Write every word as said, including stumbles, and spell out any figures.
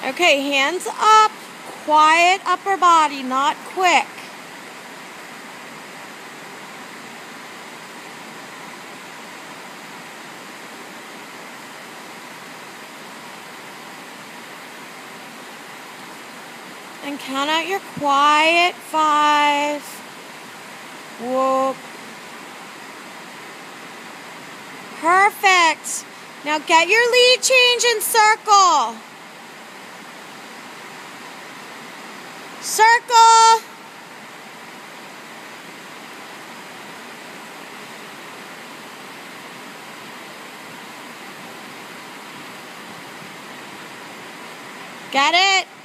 Okay, hands up. Quiet upper body, not quick. And count out your quiet five. Whoop. Perfect. Now get your lead change in circle. Circle. Get it?